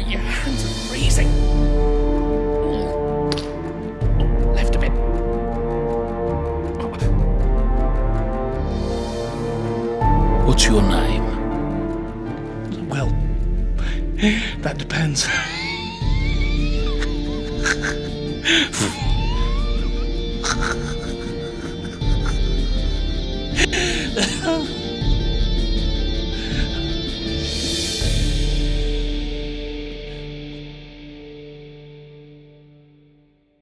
Your hands are freezing. Left a bit. What's your name? Well, that depends.